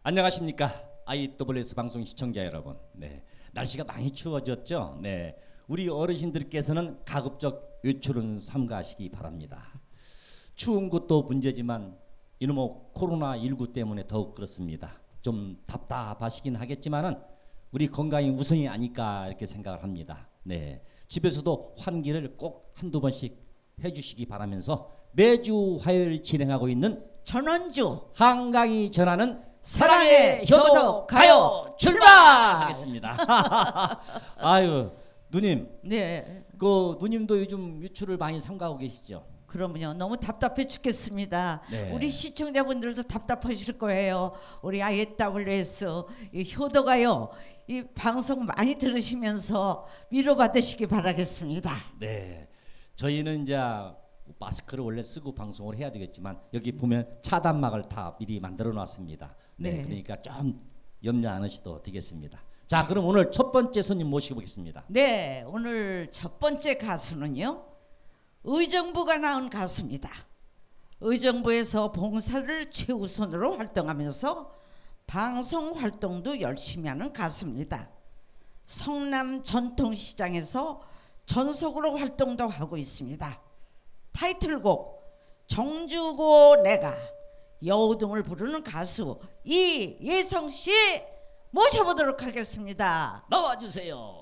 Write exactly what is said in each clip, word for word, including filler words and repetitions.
안녕하십니까 아이더블유에스 방송 시청자 여러분. 네, 날씨가 많이 추워졌죠. 네, 우리 어르신들께서는 가급적 외출은 삼가하시기 바랍니다. 추운 것도 문제지만 이놈의 코로나 일구 때문에 더욱 그렇습니다. 좀 답답하시긴 하겠지만은 우리 건강이 우선이 아닐까 이렇게 생각을 합니다. 네, 집에서도 환기를 꼭 한두 번씩 해주시기 바라면서 매주 화요일 진행하고 있는 전원주 한강이 전하는 사랑의 효도 가요 출발! 하겠습니다. 아유 누님, 네, 그 누님도 요즘 외출을 많이 삼가하고 계시죠? 그러면요 너무 답답해 죽겠습니다. 네. 우리 시청자분들도 답답하실 거예요. 우리 아이더블유에스 이 효도가요 이 방송 많이 들으시면서 위로받으시기 바라겠습니다. 네, 저희는 이제 마스크를 원래 쓰고 방송을 해야 되겠지만 여기 보면 차단막을 다 미리 만들어 놨습니다. 네, 네. 그러니까 좀 염려 안 하셔도 되겠습니다. 자, 그럼 오늘 첫 번째 손님 모시보겠습니다. 네, 오늘 첫 번째 가수는요 의정부가 낳은 가수입니다. 의정부에서 봉사를 최우선으로 활동하면서 방송 활동도 열심히 하는 가수입니다. 성남 전통시장에서 전속으로 활동도 하고 있습니다. 타이틀곡 정주고 내가 여우등을 부르는 가수 이예성씨 모셔보도록 하겠습니다. 나와주세요.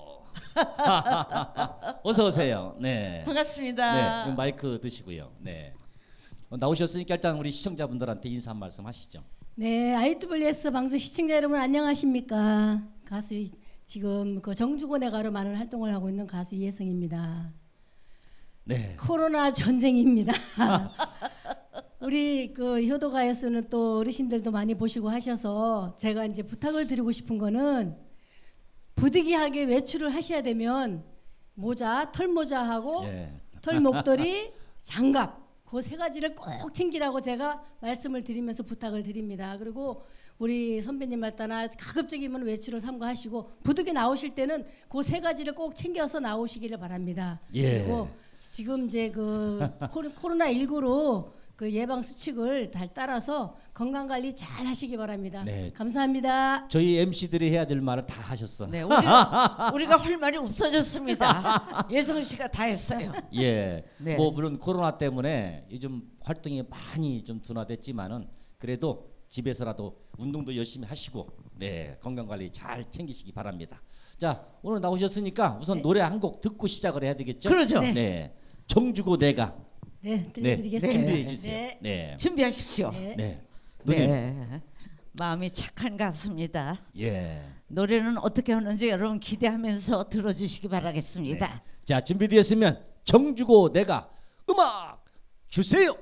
어서 오세요. 네, 반갑습니다. 네, 마이크 드시고요. 네, 어, 나오셨으니까 일단 우리 시청자분들한테 인사 한 말씀 하시죠. 네, 아이더블유에스 방송 시청자 여러분 안녕하십니까? 가수 지금 그 정주고 내가로 많은 활동을 하고 있는 가수 이혜성입니다. 네. 코로나 전쟁입니다. 우리 그 효도가요수는 또 어르신들도 많이 보시고 하셔서 제가 이제 부탁을 드리고 싶은 거는 부득이하게 외출을 하셔야 되면 모자, 털모자하고 예. 털목도리, 장갑 그 세 가지를 꼭 챙기라고 제가 말씀을 드리면서 부탁을 드립니다. 그리고 우리 선배님 말따나 가급적이면 외출을 삼가하시고 부득이 나오실 때는 그 세 가지를 꼭 챙겨서 나오시기를 바랍니다. 예. 그리고 지금 이제 그 코로나 일구로 그 예방 수칙을 잘 따라서 건강 관리 잘 하시기 바랍니다. 네. 감사합니다. 저희 엠씨들이 해야 될 말을 다 하셨어. 네, 우리가, 우리가 할 말이 없어졌습니다. 예성 씨가 다 했어요. 예, 네. 뭐 물론 코로나 때문에 요즘 활동이 많이 좀 둔화됐지만은 그래도 집에서라도 운동도 열심히 하시고 네, 건강 관리 잘 챙기시기 바랍니다. 자, 오늘 나오셨으니까 우선 네. 노래 한 곡 듣고 시작을 해야 되겠죠? 그러죠. 네. 네. 정주고 내가 네, 네, 들려드리겠습니다. 준비해 주세요. 네. 네. 준비하십시오. 네. 네. 누님. 네. 마음이 착한 가수입니다. 예. 노래는 어떻게 하는지 여러분 기대하면서 들어주시기 바라겠습니다. 네. 자, 준비되었으면 정주고 내가 음악 주세요.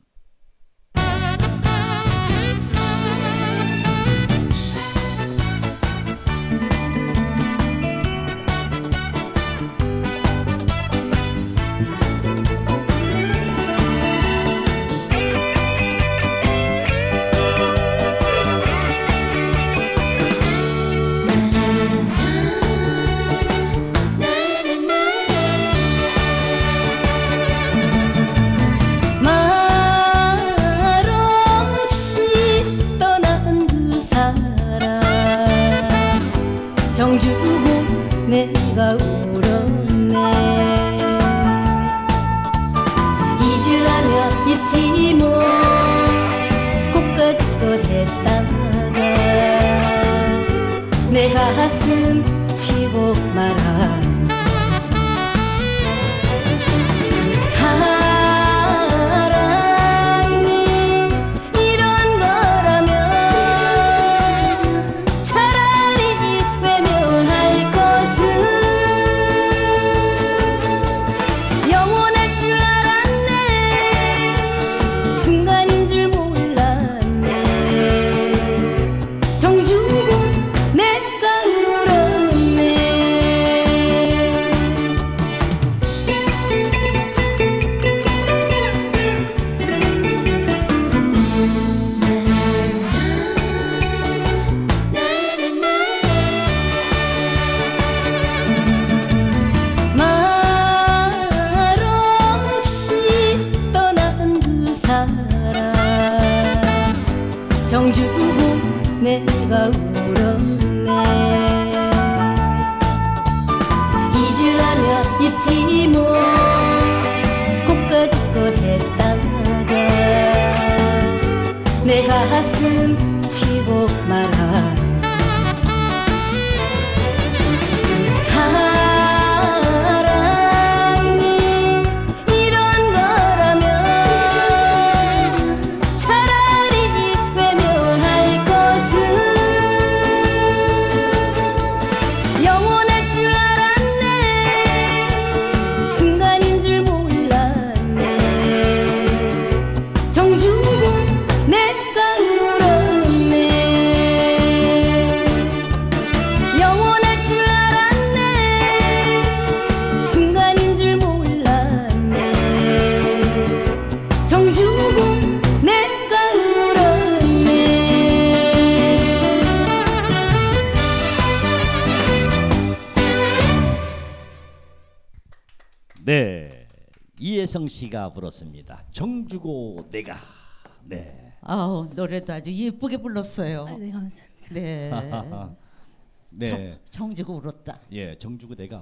정주고 내가 울었네. 잊으라면 잊지 뭐 꽃가지껏 했다가 내 가슴 치고 말았네. 정주고 내가 울었네. 내가 울었네. 잊으라면 잊지 뭐 꽃가지껏 했다가 내 가슴 치고 말아. 네, 이혜성 씨가 불렀습니다. 정주고 내가. 네. 아우 노래도 아주 예쁘게 불렀어요. 아, 네, 감사합니다. 네. 네. 정, 정주고 울었다. 예, 정주고 내가.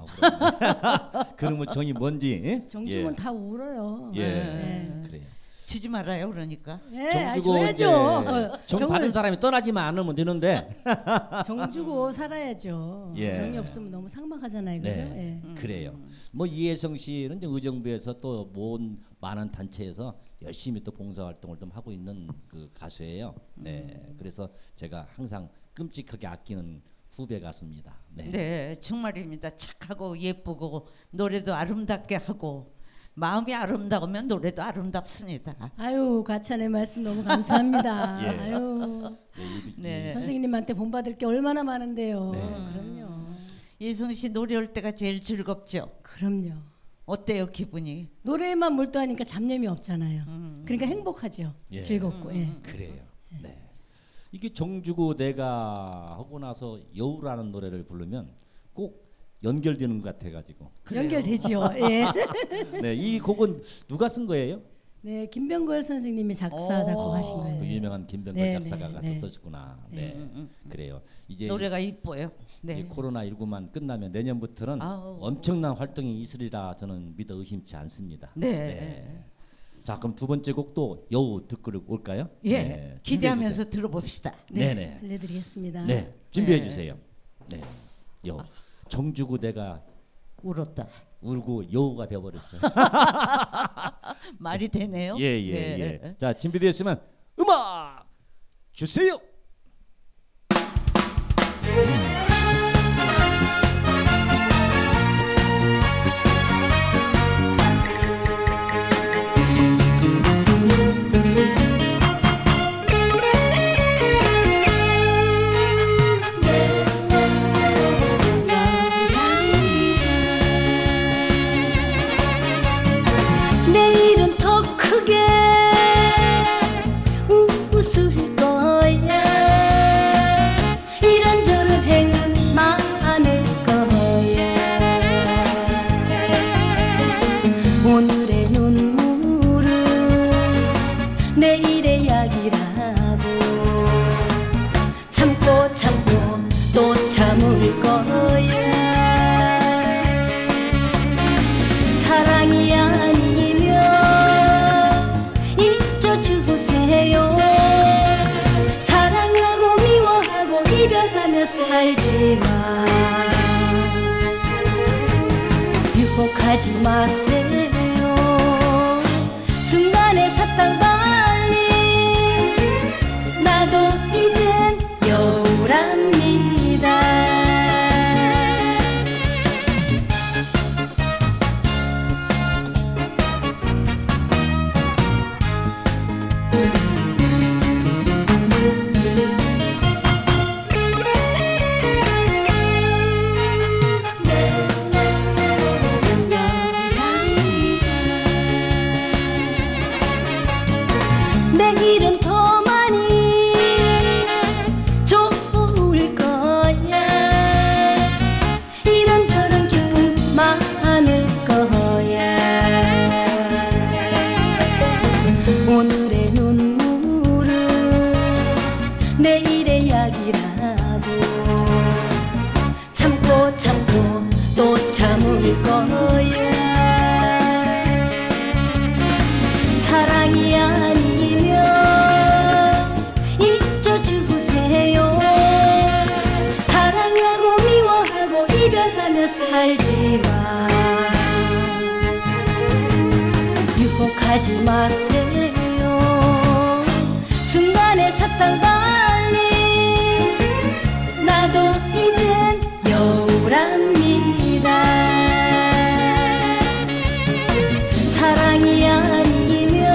그러면 정이 뭔지? 정주면 예. 다 울어요. 예, 네. 그래요. 주지 말아요 그러니까. 네, 아, 정주고 이제 줘야죠. 어, 정 정을- 받은 사람이 떠나지만 않으면 되는데. 정 주고 살아야죠. 예. 정이 없으면 너무 삭막하잖아요, 그죠? 네, 예. 그래요. 뭐 이혜성 씨는 이제 의정부에서 또 모은 많은 단체에서 열심히 또 봉사 활동을 좀 하고 있는 그 가수예요. 네, 그래서 제가 항상 끔찍하게 아끼는 후배 가수입니다. 네, 네, 정말입니다. 착하고 예쁘고 노래도 아름답게 하고 마음이 아름다우면 노래도 아름답습니다. 아유, 가찬의 말씀 너무 감사합니다. 예. 아유, 네, 이- 네. 선생님한테 본받을 게 얼마나 많은데요. 네. 그럼요. 예성 씨 노래할 때가 제일 즐겁죠. 그럼요. 어때요 기분이? 노래에만 몰두하니까 잡념이 없잖아요. 음. 그러니까 행복하죠. 예. 즐겁고. 예. 그래요. 네. 이게 정주고 내가 하고 나서 여우라는 노래를 부르면 꼭 연결되는 것 같아가지고. 그래요. 연결되지요. 예. 네, 이 곡은 누가 쓴 거예요? 네, 김병걸 선생님이 작사 오. 작곡하신 거예요. 그 유명한 김병걸 네, 작사가가 네, 네. 썼었구나. 네, 음, 음, 그래요. 이제 노래가 이뻐요. 이 네. 코로나십구만 끝나면 내년부터는 아우. 엄청난 활동이 있으리라 저는 믿어 의심치 않습니다. 네. 자, 그럼 두 번째 곡도 여우 듣고 올까요? 예. 네, 기대하면서 들어봅시다. 준비해 주세요. 네네. 들려드리겠습니다. 네, 준비해 네. 주세요. 네, 여우. 정주고 내가 울었다. 울고 여우가 되어버렸어요. 말이 되네요. 예예 네. 예. 자, 준비되었으면 음악 주세요. 내일은 더 크게 웃을 거야. 이런저런 행운 많을 거야. 오늘의 눈물은 내일의 약이라고 참고 참고 또 참을 거야. 사랑이 아니면 잊어주세요. 사랑하고 미워하고 이별하며 살지만 유혹하지 마세요. 순간의 사탕 발리 나도 이젠 여우랍니다. 거야. 사랑이 아니면 잊어주세요. 사랑하고 미워하고 이별하며 살지만 유혹하지 마세요. 순간의 사탕 발리 나도 이젠 여우랍니다. 사랑이 아니면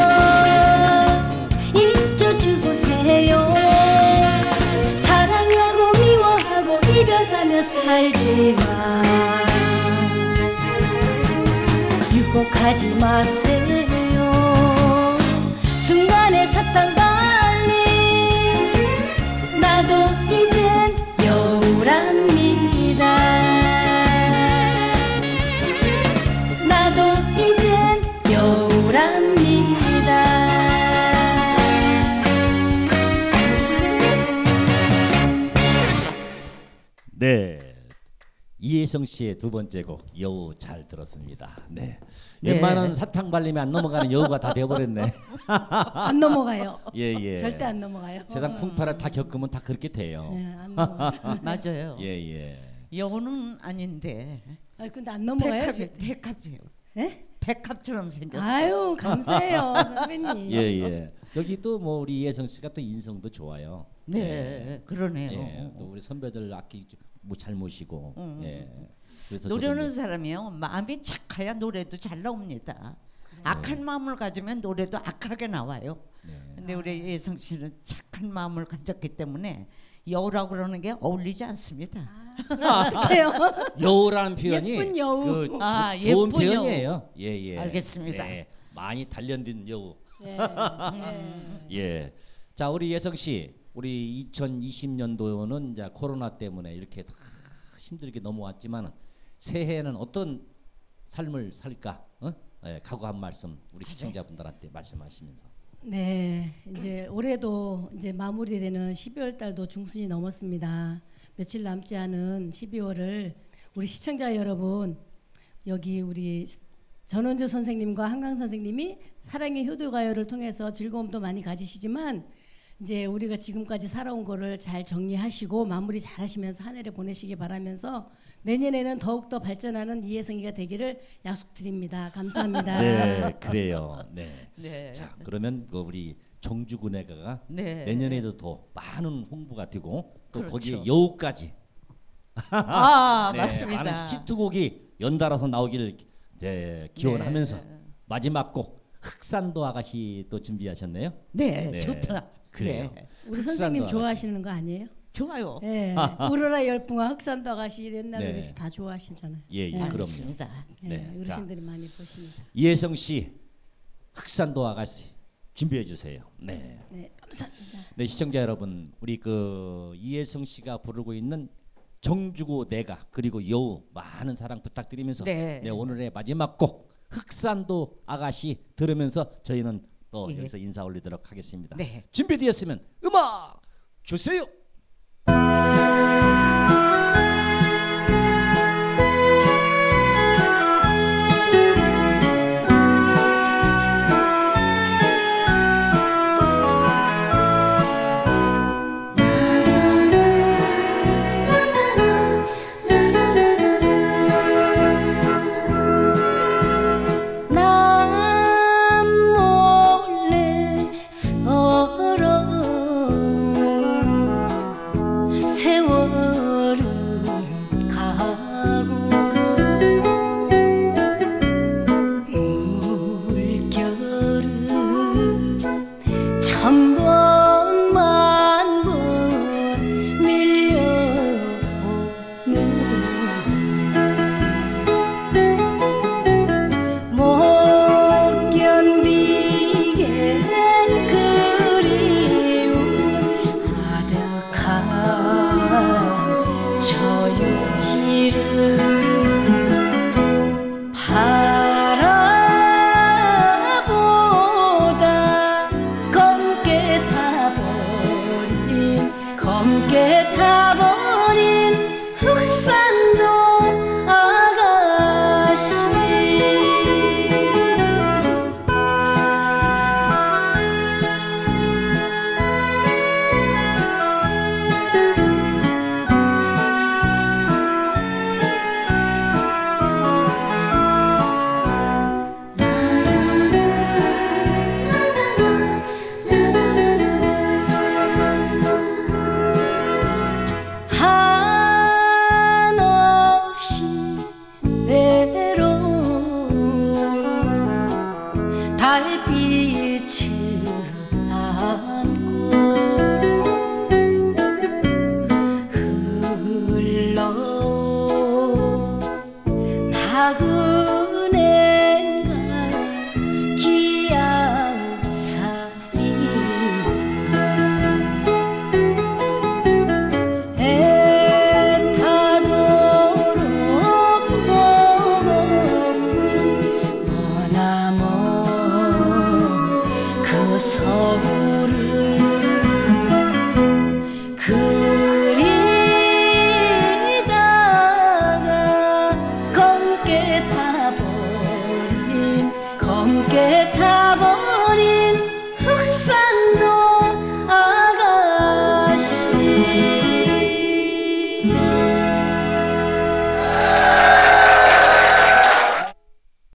잊어주세요. 사랑하고 미워하고 이별하며 살지만 유혹하지 마세요. 순간의 사탕 발리 나도 이젠 여우랍니다. 나도 이젠 여우랍니다. 네, 이혜성 씨의 두 번째 곡 여우 잘 들었습니다. 네, 네. 웬만한 사탕 발리면 안 넘어가는 여우가 다 되어버렸네. 안 넘어가요. 예, 예. 절대 안 넘어가요. 세상 풍파를 다 겪으면 다 그렇게 돼요. 네, 안 넘어가요. 맞아요. 예, 예. 여우는 아닌데 아, 근데 안 넘어가요. 백합, 절대. 백합이에요. 예? 백합처럼 생겼어. 아유 감사해요 선배님. 예, 예. 여기 또 뭐 우리 이혜성 씨가 또 인성도 좋아요. 네, 예. 그러네요. 예, 또 우리 선배들 악기 뭐 잘 모시고. 음. 예. 그래서 노래하는 저도 사람이요 마음이 착해야 노래도 잘 나옵니다. 악한 마음을 가지면 노래도 악하게 나와요. 네. 근데 우리 예성 씨는 착한 마음을 가졌기 때문에 여우라고 그러는 게 어울리지 않습니다. 어떡해요? 여우라는 표현이 예쁜 여우. 그 아, 조- 좋은 예쁜 여우. 표현이에요. 예, 예. 알겠습니다. 예, 많이 단련된 여우. 예, 예. 예. 자, 우리 예성 씨, 우리 이천이십 년도는 이제 코로나 때문에 이렇게 다 힘들게 넘어왔지만 새해에는 어떤 삶을 살까? 어? 예, 각오 한 말씀 우리 시청자분들한테 말씀하시면서. 네, 이제 올해도 이제 마무리되는 십이월 달도 중순이 넘었습니다. 며칠 남지 않은 십이월을 우리 시청자 여러분, 여기 우리 전원주 선생님과 한강 선생님이 사랑의 효도가요를 통해서 즐거움도 많이 가지시지만 이제 우리가 지금까지 살아온 거를 잘 정리하시고 마무리 잘 하시면서 한 해를 보내시기 바라면서 내년에는 더욱더 발전하는 이혜성이가 되기를 약속드립니다. 감사합니다. 네, 그래요. 네. 네. 자, 그러면 그 우리 정주군회가 네. 내년에도 더 많은 홍보가 되고 또 그렇죠. 거기에 여우까지 아 네, 맞습니다. 많은 히트곡이 연달아서 나오기를 이제 기원하면서 네. 마지막 곡 흑산도 아가씨 또 준비하셨네요. 네, 네. 좋다. 그래요. 네. 우리 흑산도 선생님 아가씨. 좋아하시는 거 아니에요? 좋아요. 예. 우러라 열풍과 흑산도 아가씨 옛날 네. 노래 다 좋아하시잖아요. 예, 예, 네. 그럼요. 알겠습니다. 예, 네, 어르신들이 많이 보십니다. 이혜성 씨 흑산도 아가씨 준비해 주세요. 네. 네, 감사합니다. 네, 시청자 여러분, 우리 그 이혜성 씨가 부르고 있는 정주고 내가 그리고 여우 많은 사랑 부탁드리면서 네. 네, 오늘의 마지막 곡 흑산도 아가씨 들으면서 저희는 또 예. 여기서 인사 올리도록 하겠습니다. 네. 준비되었으면 음악 주세요. 남 몰래 서로 세월은 가고 물결은 천번 만번 밀려오는 못 견디게 그리운 아득한 저 육지를 바라보다 검게 타버린 검게 타버린 흑산도 아가씨 서울